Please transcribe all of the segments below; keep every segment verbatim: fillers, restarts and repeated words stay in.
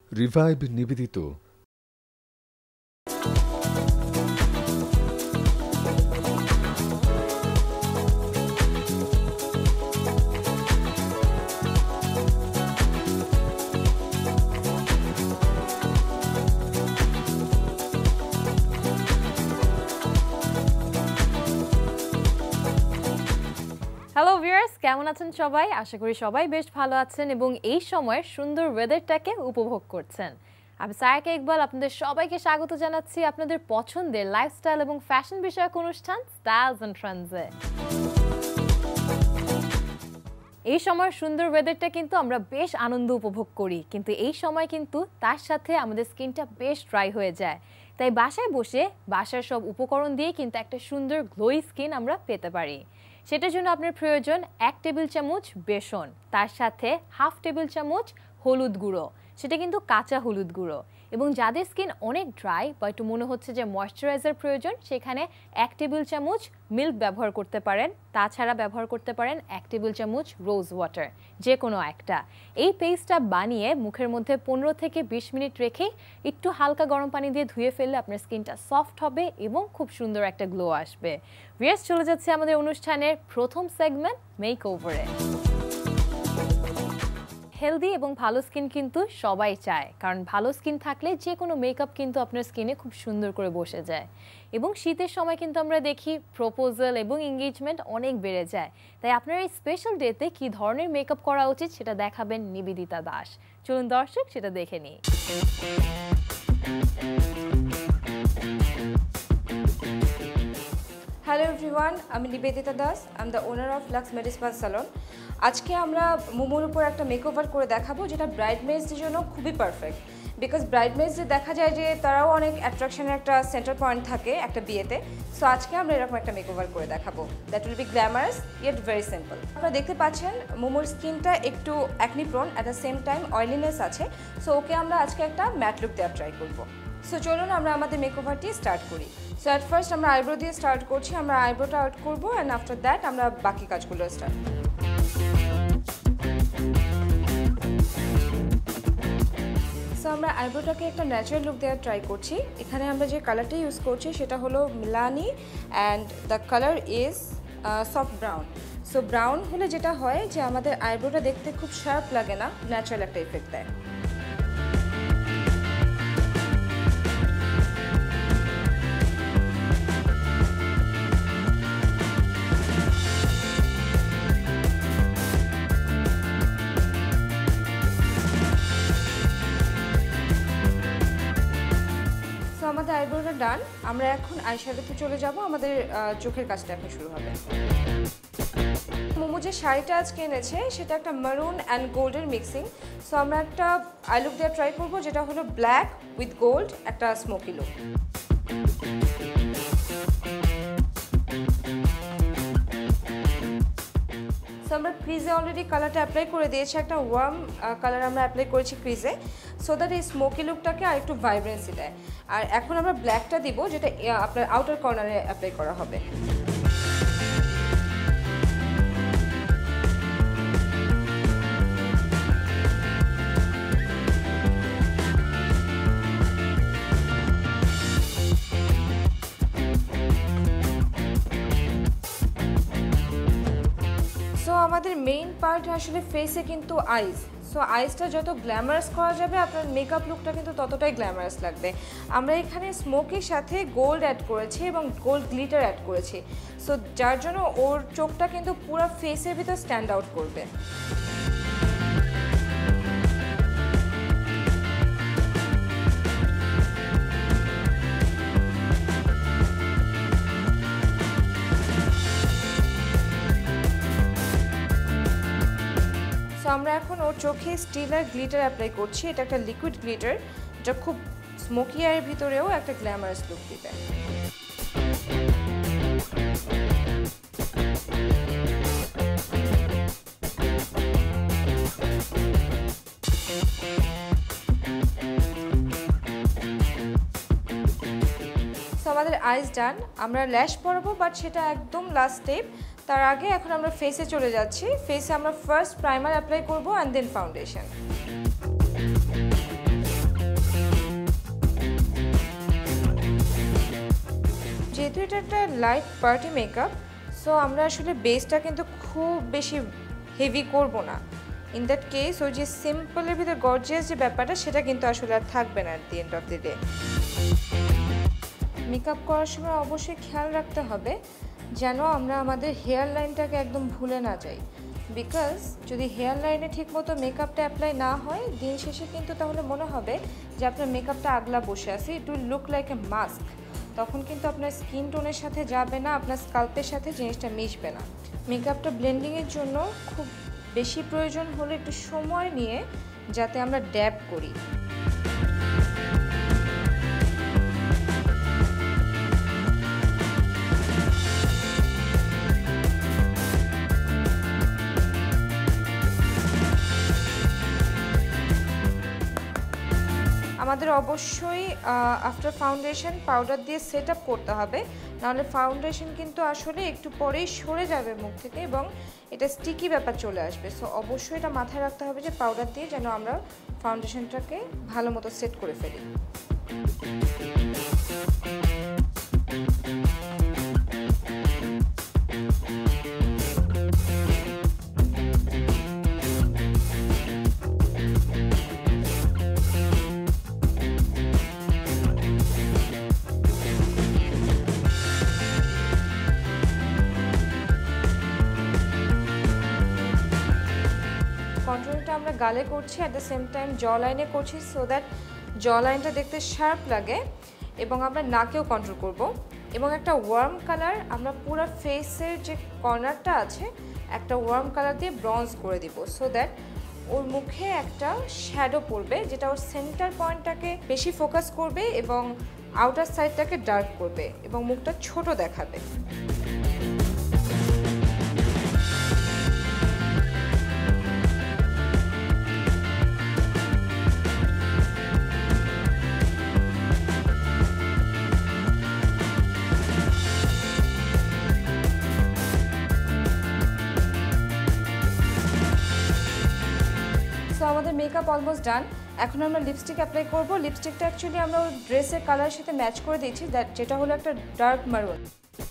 Revive নিবেদিত। Hello viewers, কেমন আছেন সবাই? আশা করি সবাই বেশ ভালো আছেন এবং এই সময়ের সুন্দর ওয়েদারটাকে উপভোগ করছেন। আমি সায়াকা ইকবাল আপনাদের সবাইকে স্বাগত জানাচ্ছি আপনাদের পছন্দের লাইফস্টাইল এবং ফ্যাশন বিষয়ক অনুষ্ঠান স্টাইলস অ্যান্ড ট্রেন্ডসে। এই সময়ের সুন্দর ওয়েদারটা কিন্তু আমরা বেশ আনন্দ উপভোগ করি, কিন্তু এই সময় কিন্তু তার সাথে আমাদের স্কিনটা বেশ ড্রাই হয়ে যায়। তাই বাসায় বসে বাসার সব উপকরণ দিয়ে কিন্তু একটা সুন্দর গ্লোই স্কিন আমরা পেতে পারি। সেটার জন্য আপনার প্রয়োজন এক টেবিল চামচ বেসন, তার সাথে হাফ টেবিল চামচ হলুদ গুঁড়ো, সেটা কিন্তু কাঁচা হলুদ গুঁড়ো। এবং যাদের স্কিন অনেক ড্রাই বা একটু মনে হচ্ছে যে ময়শ্চারাইজার প্রয়োজন, সেখানে এক টেবিল চামচ মিল্ক ব্যবহার করতে পারেন। তাছাড়া ব্যবহার করতে পারেন এক টেবিল চামচ রোজ ওয়াটার, যে কোনো একটা। এই পেস্টটা বানিয়ে মুখের মধ্যে পনেরো থেকে বিশ মিনিট রেখে একটু হালকা গরম পানি দিয়ে ধুয়ে ফেললে আপনার স্কিনটা সফট হবে এবং খুব সুন্দর একটা গ্লো আসবে। ভিউয়ার্স, চলে যাচ্ছে আমাদের অনুষ্ঠানের প্রথম সেগমেন্ট মেক ওভারে। হেলদি এবং ভালো স্কিন কিন্তু সবাই চায়, কারণ ভালো স্কিন থাকলে যে কোনো মেকআপ কিন্তু আপনার স্কিনে খুব সুন্দর করে বসে যায়। এবং শীতের সময় কিন্তু আমরা দেখি প্রপোজাল এবং এঙ্গেজমেন্ট অনেক বেড়ে যায়। তাই আপনার এই স্পেশাল ডেতে কী ধরনের মেকআপ করা উচিত সেটা দেখাবেন নিবেদিতা দাস। চলুন দর্শক সেটা দেখে নিই। হ্যালো এভরিওয়ান, আমি Nibedita Das. I am the owner of Lux medi spa salon. আজকে আমরা মোমোর উপর একটা মেকওভার করে দেখাবো, যেটা ব্রাইডমেডসদের জন্য খুবই পারফেক্ট। বিকজ ব্রাইডমেডসদের দেখা যায় যে তারাও অনেক অ্যাট্রাকশনের একটা সেন্টার পয়েন্ট থাকে একটা বিয়েতে। সো আজকে আমরা এরকম একটা মেকওভার করে দেখাবো that will be glamorous yet very simple. আপনারা দেখতে পাচ্ছেন মোমোর স্কিনটা একটু acne prone, at the same time oiliness আছে। সো ওকে আমরা আজকে একটা ম্যাট লুক দেওয়ার ট্রাই করবো। সো চলুন আমরা আমাদের মেকওভারটি স্টার্ট করি। সো অ্যাট ফার্স্ট আমরা আইব্রো দিয়ে স্টার্ট করছি। আমরা আইব্রোটা আউট করবো অ্যান্ড আফটার দ্যাট আমরা বাকি কাজগুলো স্টার্ট। সো আমরা আইব্রোটাকে একটা ন্যাচারাল লুক দেওয়ার ট্রাই করছি। এখানে আমরা যে কালারটা ইউজ করছি সেটা হলো Milani and the colour is soft brown. So brown হলে যেটা হয় যে আমাদের আইব্রোটা দেখতে খুব শার্প লাগে না, ন্যাচারাল একটা ইফেক্ট দেয়। আমাদের আইব্রোটা ডান। আমরা এখন আইশ্যাডোতে চলে যাব। আমাদের চোখের কাজটা এখন শুরু হবে। মোমো যে শাড়িটা আজকে এনেছে সেটা একটা মারুন অ্যান্ড গোল্ডের মিক্সিং। সো আমরা একটা আই লুক দিয়ে ট্রাই করবো, যেটা হলো ব্ল্যাক উইথ গোল্ড, একটা স্মোকি লুক। সো আমরা ক্রিজে অলরেডি কালারটা অ্যাপ্লাই করে দিয়েছি, একটা ওয়ার্ম কালার আমরা অ্যাপ্লাই করেছি ক্রিজে, সো দ্যাট এই স্মোকি লুকটাকে আর একটু ভাইব্রেন্সি দেয়। আর এখন আমরা ব্ল্যাকটা দিব, যেটা আপনার আউটার কর্নারে অ্যাপ্লাই করা হবে। সো আমাদের মেইন পার্ট আসলে ফেসে কিন্তু আইস। সো আইসটা যত গ্ল্যামারাস করা যাবে আপনার মেকআপ লুকটা কিন্তু ততটাই গ্ল্যামারাস লাগবে। আমরা এখানে স্মোকের সাথে গোল্ড অ্যাড করেছি এবং গোল্ড গ্লিটার অ্যাড করেছি। সো যার জন্য ওর চোখটা কিন্তু পুরো ফেসের ভিতর স্ট্যান্ড আউট করবে। আমরা এখন ওর চোখে স্টিলার গ্লিটার অ্যাপ্লাই করছি। এটা একটা লিকুইড গ্লিটার, যা খুব স্মোকি আয়ের ভিতরেও একটা গ্ল্যামারাস লুক দিবে। আমাদের আইস ডান। আমরা ল্যাশ পরাবো, বাট সেটা একদম লাস্ট স্টেপ। তার আগে এখন আমরা ফেসে চলে যাচ্ছি। ফেসে আমরা ফার্স্ট প্রাইমার অ্যাপ্লাই করবো অ্যান্ড দেন ফাউন্ডেশন। একটা লাইট পার্টি মেকআপ, সো আমরা আসলে বেসটা কিন্তু খুব বেশি হেভি করব না। ইন দ্যাট কেস ওই যে সিম্পলের ভিতরে গর্জিয়াস যে ব্যাপারটা সেটা কিন্তু আসলে আর থাকবে না at the end of the day. Makeup করার সময় অবশ্যই খেয়াল রাখতে হবে যেন আমরা আমাদের হেয়ার লাইনটাকে একদম ভুলে না যাই, বিকজ যদি হেয়ার লাইনে ঠিকমতো মেকআপটা অ্যাপ্লাই না হয় দিন শেষে কিন্তু তাহলে মনে হবে যে আপনার মেকআপটা আগলা বসে আছে, it will look like a mask. তখন কিন্তু আপনার স্কিন টোনের সাথে যাবে না, আপনার স্কাল্পের সাথে জিনিসটা মিশবে না। মেকআপটা ব্লেন্ডিংয়ের জন্য খুব বেশি প্রয়োজন হলে একটু সময় নিয়ে যাতে আমরা ড্যাব করি। আমাদের অবশ্যই আফটার ফাউন্ডেশন পাউডার দিয়ে সেট আপ করতে হবে, নাহলে ফাউন্ডেশন কিন্তু আসলে একটু পরেই সরে যাবে মুখ থেকে এবং এটা স্টিকি ব্যাপার চলে আসবে। সো অবশ্যই এটা মাথায় রাখতে হবে যে পাউডার দিয়ে যেন আমরা ফাউন্ডেশনটাকে ভালো মতো সেট করে ফেলি। কন্ট্রোলটা আমরা গালে করছি, অ্যাট দ্য সেম টাইম জ লাইনে করছি, সো দ্যাট জ লাইনটা দেখতে শার্প লাগে এবং আমরা নাকেও কন্ট্রোল করব। এবং একটা ওয়ার্ম কালার আমরা পুরো ফেসের যে কর্নারটা আছে একটা ওয়ার্ম কালার দিয়ে ব্রঞ্জ করে দিব, সো দ্যাট ওর মুখে একটা শ্যাডো পড়বে যেটা ওর সেন্টার পয়েন্টটাকে বেশি ফোকাস করবে এবং আউটার সাইডটাকে ডার্ক করবে এবং মুখটা ছোট দেখাবে। আমাদের মেকআপ অলমোস্ট ডান। এখন আমরা লিপস্টিক অ্যাপ্লাই করব। লিপস্টিকটা অ্যাকচুয়ালি আমরা ওই ড্রেসের কালারের সাথে ম্যাচ করে দিয়েছি, দ্যাট যেটা হলো একটা ডার্ক মারুন।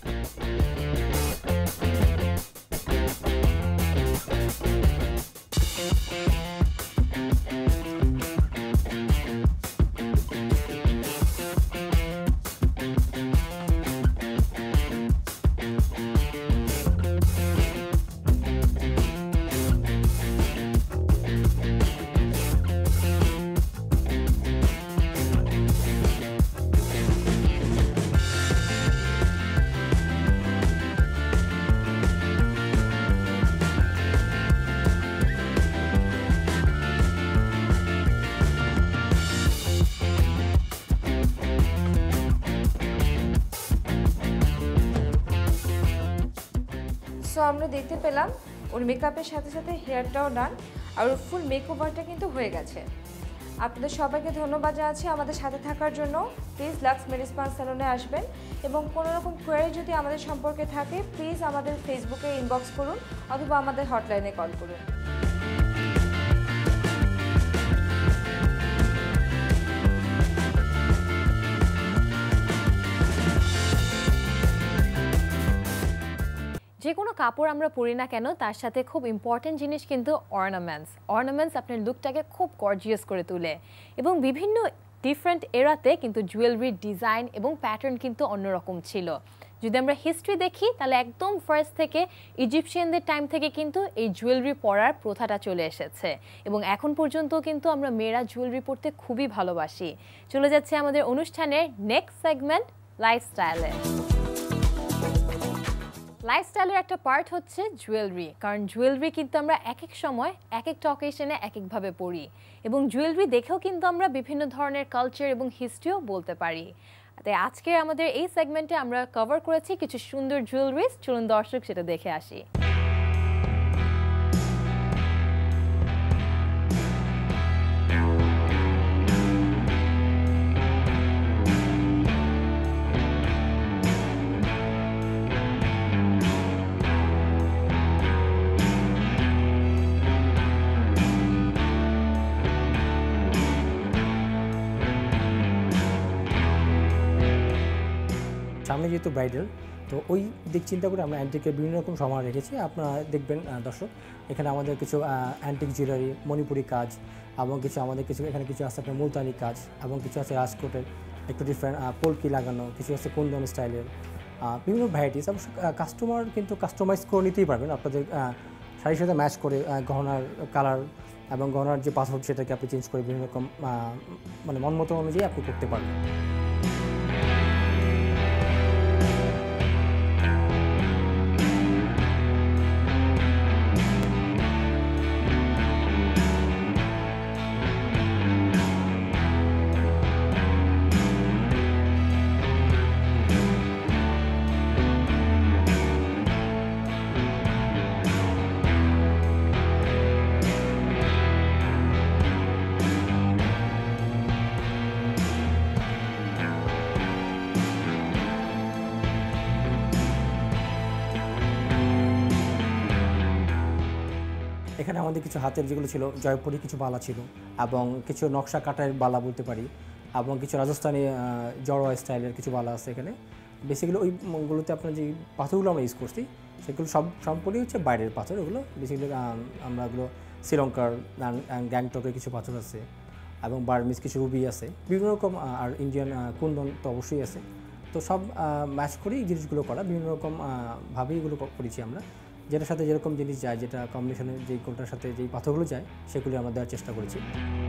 সো আমরা দেখতে পেলাম ওর মেকআপের সাথে সাথে হেয়ারটাও ডান আর ওর ফুল মেকওভারটা কিন্তু হয়ে গেছে। আপনাদের সবাইকে ধন্যবাদ জানাচ্ছি আমাদের সাথে থাকার জন্য। প্লিজ লাক্স মেড স্পা স্যালনে আসবেন এবং কোনো রকম কোয়ারি যদি আমাদের সম্পর্কে থাকে প্লিজ আমাদের ফেসবুকে ইনবক্স করুন অথবা আমাদের হটলাইনে কল করুন। যে কোনো কাপড় আমরা পরি না কেন তার সাথে খুব ইম্পর্টেন্ট জিনিস কিন্তু অর্নামেন্টস। অর্নামেন্টস আপনার লুকটাকে খুব গর্জিয়াস করে তোলে এবং বিভিন্ন ডিফারেন্ট এরাতে কিন্তু জুয়েলারির ডিজাইন এবং প্যাটার্ন কিন্তু অন্যরকম ছিল। যদি আমরা হিস্ট্রি দেখি তাহলে একদম ফার্স্ট থেকে ইজিপশিয়ানদের টাইম থেকে কিন্তু এই জুয়েলারি পরার প্রথাটা চলে এসেছে এবং এখন পর্যন্ত কিন্তু আমরা মেয়েরা জুয়েলারি পরতে খুবই ভালোবাসি। চলে যাচ্ছে আমাদের অনুষ্ঠানের নেক্সট সেগমেন্ট লাইফস্টাইলে। লাইফস্টাইলের একটা পার্ট হচ্ছে জুয়েলারি, কারণ জুয়েলারি কিন্তু আমরা এক এক সময় এক একটা অকেশনে এক একভাবে পরি এবং জুয়েলারি দেখেও কিন্তু আমরা বিভিন্ন ধরনের কালচার এবং হিস্ট্রিও বলতে পারি। তাই আজকে আমাদের এই সেগমেন্টে আমরা কভার করেছি কিছু সুন্দর জুয়েলারিজ। চলুন দর্শক সেটা দেখে আসি। সামনে যেহেতু ব্রাইডাল, তো ওই দিক চিন্তা করে আমরা অ্যান্টিকের বিভিন্ন রকম সমাহার রেখেছি। আপনারা দেখবেন দর্শক, এখানে আমাদের কিছু অ্যান্টিক জুয়েলারি, মণিপুরি কাজ, এবং কিছু আমাদের কিছু এখানে কিছু আছে আপনার মুলতানি কাজ, এবং কিছু আছে রাজকোটের একটু ডিফারেন্ট পোলকি লাগানো, কিছু আছে কুন্দন স্টাইলের, বিভিন্ন ভ্যারাইটিস। অবশ্য কাস্টমার কিন্তু কাস্টমাইজ করে নিতেই পারবেন আপনাদের শাড়ির সাথে ম্যাচ করে, গহনার কালার এবং গহনার যে পাসওয়ার্ড সেটাকে আপনি চেঞ্জ করে বিভিন্ন রকম মানে মন মতো অনুযায়ী আপনি করতে পারবেন। এখানে আমাদের কিছু হাতের যেগুলো ছিল জয়পুরি কিছু বালা ছিল, এবং কিছু নকশা কাটার বালা বলতে পারি, এবং কিছু রাজস্থানী জড়োয়া স্টাইলের কিছু বালা আছে এখানে। বেসিক্যালি ওইগুলোতে আপনার যে পাথরগুলো আমরা ইউজ করছি সেগুলো সব সম্পূর্ণই হচ্ছে বাইরের পাথর। ওগুলো বেসিক্যালি আমরা ওগুলো শ্রীলঙ্কার, গ্যাংটকের কিছু পাথর আছে, এবং বার্মিজ কিছু রুবি আছে, বিভিন্ন রকম, আর ইন্ডিয়ান কুন্দন তো অবশ্যই আছে। তো সব ম্যাচ করেই জিনিসগুলো করা, বিভিন্ন রকম ভাবেই এগুলো করেছি আমরা, যেটার সাথে যেরকম জিনিস যায়, যেটা কম্বিনেশনের যেই কোনটার সাথে যেই পাথরগুলো যায় সেগুলি আমরা দেওয়ার চেষ্টা করেছি।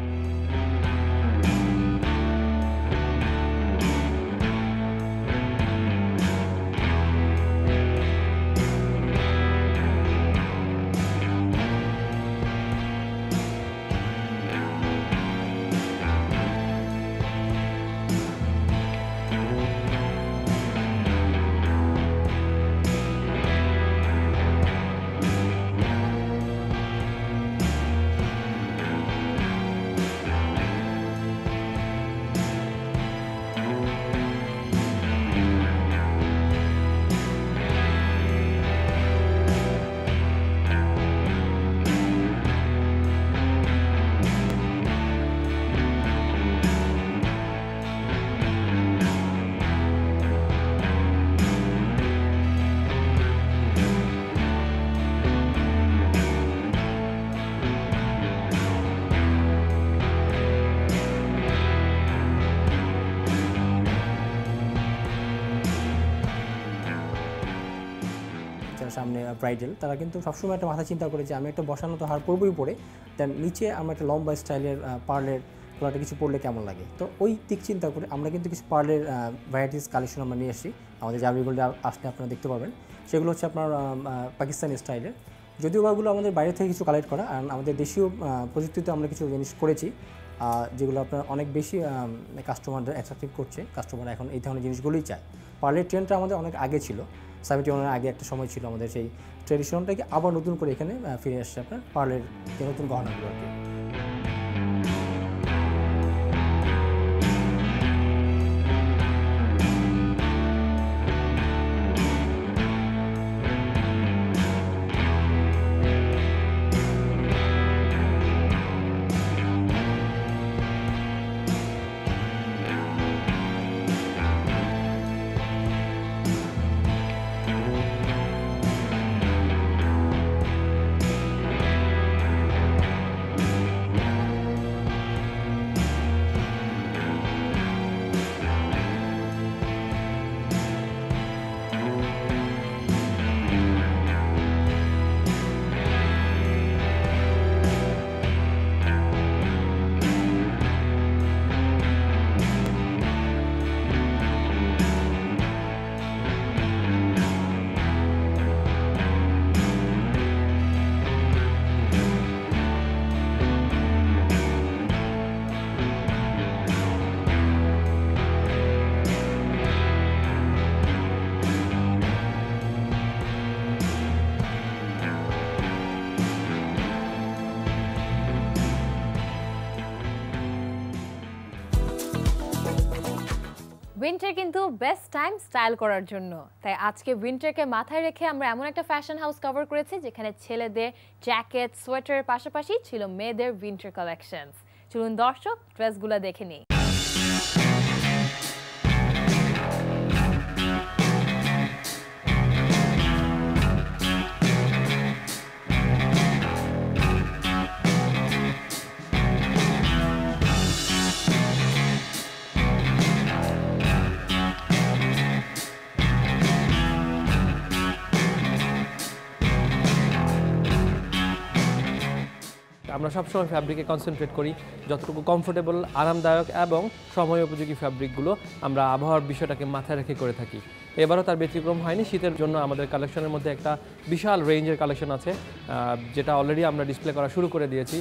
সামনে ব্রাইডাল, তারা কিন্তু সবসময় একটা মাথা চিন্তা করে যে আমি একটা বসানো তো হার পরবই পরে, দেন নিচে আমরা একটা লম্বা স্টাইলের পার্লের গলাটা কিছু পরলে কেমন লাগে। তো ওই দিক চিন্তা করে আমরা কিন্তু কিছু পার্লের ভ্যারাইটিস কালেকশন আমরা নিয়ে আসছি। আমাদের জামরিগুলো আসলে আপনারা দেখতে পাবেন, সেগুলো হচ্ছে আপনার পাকিস্তানি স্টাইলের। যদিও ওগুলো আমাদের বাইরে থেকে কিছু কালেক্ট করা, আর আমাদের দেশীয় প্রযুক্তিতে আমরা কিছু জিনিস করেছি যেগুলো আপনার অনেক বেশি কাস্টমারদের অ্যাট্রাক্টিভ করছে। কাস্টমার এখন এই ধরনের জিনিসগুলোই চায়। পার্লের ট্রেন্ডটা আমাদের অনেক আগে ছিল, সেভেন্টি ওয়ানের আগে একটা সময় ছিল আমাদের সেই ট্রেডিশনটাকে আবার নতুন করে এখানে ফিরে আসছে আপনার পার্লের যে নতুন গহনাগুলো আর কি। উইন্টার কিন্তু বেস্ট টাইম স্টাইল করার জন্য, তাই আজকে উইন্টারকে মাথায় রেখে আমরা এমন একটা ফ্যাশন হাউস কভার করেছি যেখানে ছেলেদের জ্যাকেট, সোয়েটারের পাশাপাশি ছিল মেয়েদের উইন্টার কালেকশনস। চলুন দর্শক ড্রেসগুলো দেখে নিই। আমরা সবসময় ফ্যাব্রিকে কনসেন্ট্রেট করি যতটুকু কমফোর্টেবল, আরামদায়ক এবং সময় উপযোগী ফ্যাব্রিকগুলো আমরা আবহাওয়ার বিষয়টাকে মাথায় রেখে করে থাকি। এবারও তার ব্যতিক্রম হয়নি। শীতের জন্য আমাদের কালেকশনের মধ্যে একটা বিশাল রেঞ্জের কালেকশন আছে, যেটা অলরেডি আমরা ডিসপ্লে করা শুরু করে দিয়েছি।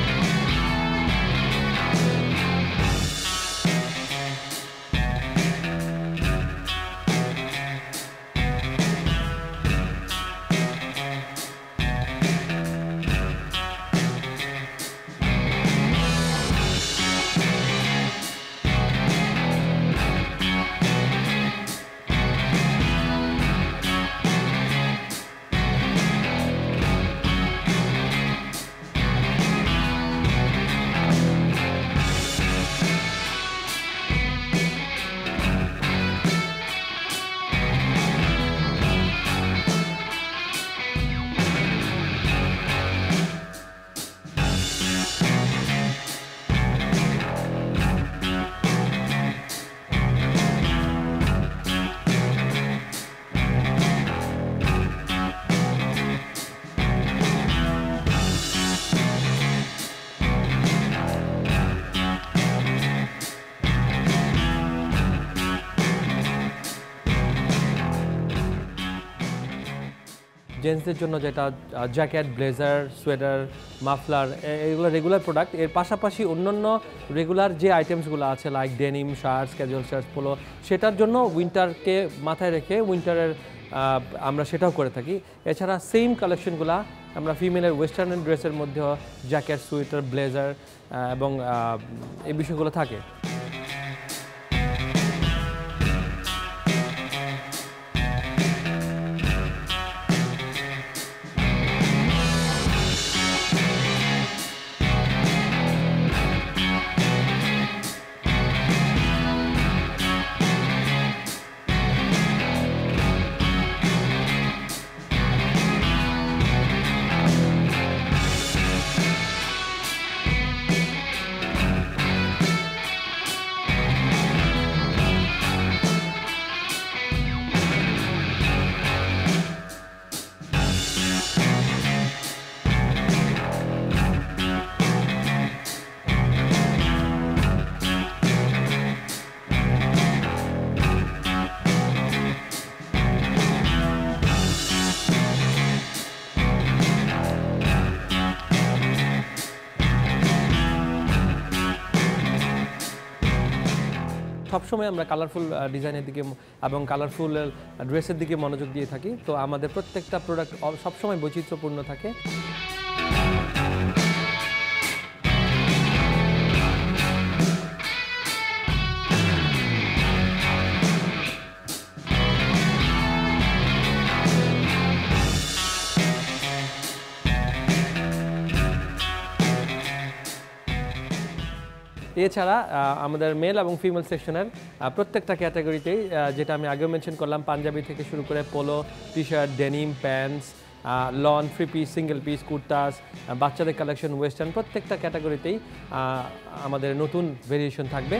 জেন্টসদের জন্য যেটা জ্যাকেট, ব্লেজার, সোয়েটার, মাফলার, এগুলো রেগুলার প্রোডাক্ট। এর পাশাপাশি অন্যান্য রেগুলার যে আইটেমসগুলো আছে like denim, shirts, casual shirts, polo, সেটার জন্য উইন্টারকে মাথায় রেখে উইন্টারের আমরা সেটাও করে থাকি। এছাড়া সেম কালেকশনগুলো আমরা ফিমেলের ওয়েস্টার্ন ড্রেসের মধ্যেও জ্যাকেট, সোয়েটার, ব্লেজার এবং এই বিষয়গুলো থাকে। সবসময় আমরা কালারফুল ডিজাইনের দিকে এবং কালারফুল ড্রেসের দিকে মনোযোগ দিয়ে থাকি। তো আমাদের প্রত্যেকটা প্রোডাক্ট সবসময় বৈচিত্র্যপূর্ণ থাকে। এছাড়া আমাদের মেল এবং ফিমেল সেকশনের প্রত্যেকটা ক্যাটাগরিতেই, যেটা আমি আগেও মেনশন করলাম, পাঞ্জাবি থেকে শুরু করে polo, T shirt, denim, pants, lawn, three piece, single piece, kurtas, বাচ্চাদের কালেকশন, ওয়েস্টার্ন, প্রত্যেকটা ক্যাটাগরিতেই আমাদের নতুন ভেরিয়েশন থাকবে।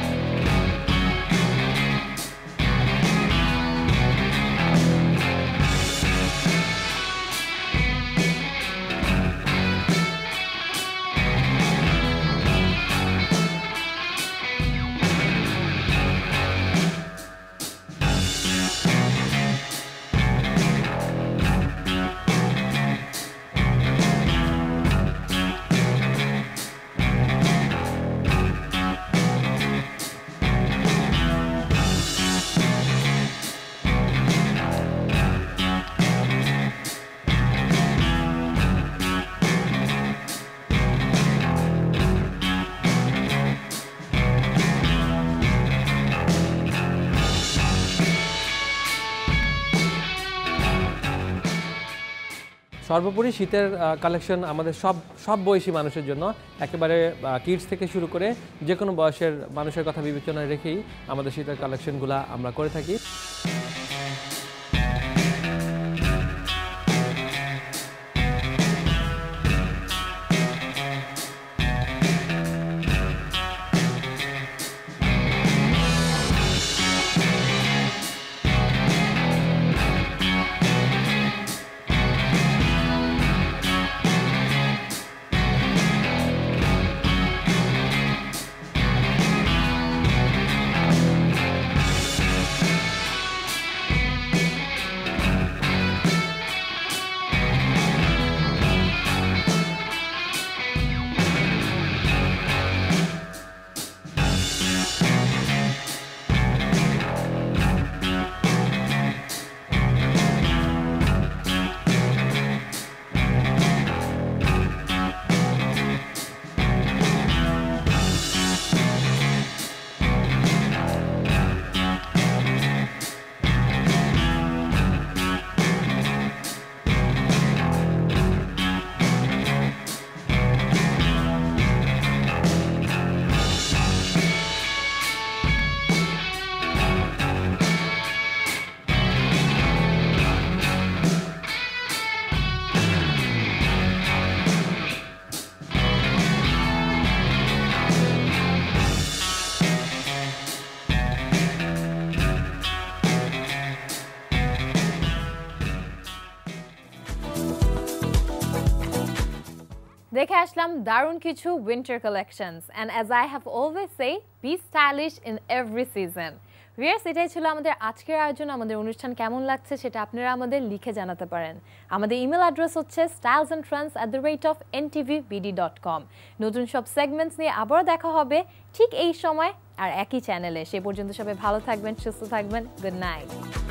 সর্বোপরি শীতের কালেকশন আমাদের সব সব বয়সী মানুষের জন্য, একেবারে কিডস থেকে শুরু করে যে কোনো বয়সের মানুষের কথা বিবেচনায় রেখেই আমাদের শীতের কালেকশনগুলো আমরা করে থাকি। দেখে আসলাম দারুণ কিছু winter collections and as I have always say be stylish in every season. Viewers, এটাই ছিল আমাদের আজকের আয়োজন। আমাদের অনুষ্ঠান কেমন লাগছে সেটা আপনারা আমাদের লিখে জানাতে পারেন। আমাদের ইমেল অ্যাড্রেস হচ্ছে styles and trends at the rate of N TV BD dot com. নতুন সব সেগমেন্টস নিয়ে আবারও দেখা হবে ঠিক এই সময় আর একই চ্যানেলে। সে পর্যন্ত সবাই ভালো থাকবেন, সুস্থ থাকবেন। Good night.